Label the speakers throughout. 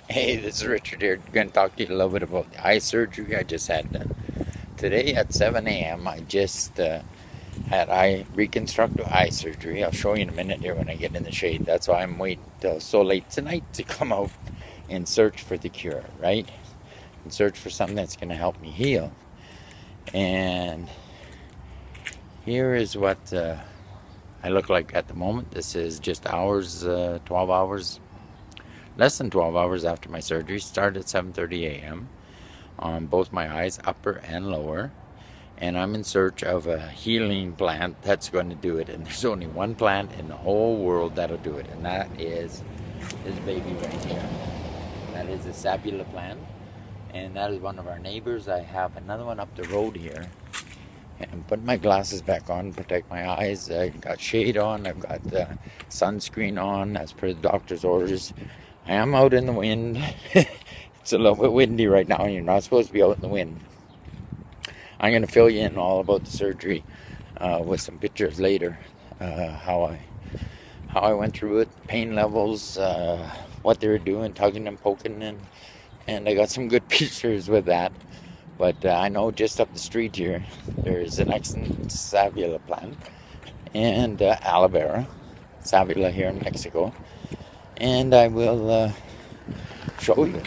Speaker 1: Hey, this is Richard here. Going to talk to you a little bit about the eye surgery I just had done. Today at 7 a.m. I just had reconstructive eye surgery. I'll show you in a minute here when I get in the shade. That's why I'm waiting till so late tonight to come out and search for the cure, right? And search for something that's going to help me heal. And here is what I look like at the moment. This is just hours, 12 hours, less than 12 hours after my surgery. Started at 7:30 a.m. on both my eyes, upper and lower. And I'm in search of a healing plant that's going to do it. And there's only one plant in the whole world that'll do it. And that is this baby right here. That is a sabula plant. And that is one of our neighbors. I have another one up the road here. And I'm putting my glasses back on to protect my eyes. I got shade on. I've got sunscreen on as per the doctor's orders. I am out in the wind. It's a little bit windy right now. You're not supposed to be out in the wind. I'm going to fill you in all about the surgery with some pictures later. How I went through it, pain levels, what they were doing, tugging and poking, and I got some good pictures with that. But I know just up the street here, there's an excellent savula plant and aloe vera, savula here in Mexico. And I will show you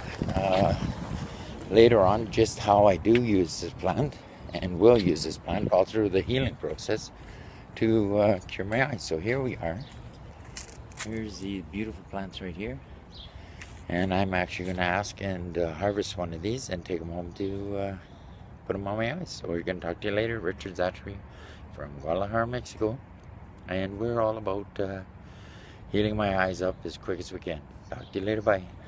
Speaker 1: later on just how I do use this plant and will use this plant all through the healing process to cure my eyes. So here we are. Here's the beautiful plants right here. And I'm actually going to ask and harvest one of these and take them home to put them on my eyes. So we're going to talk to you later. Richard Szachury from Guadalajara, Mexico. And we're all about healing my eyes up as quick as we can. Talk to you later. Bye.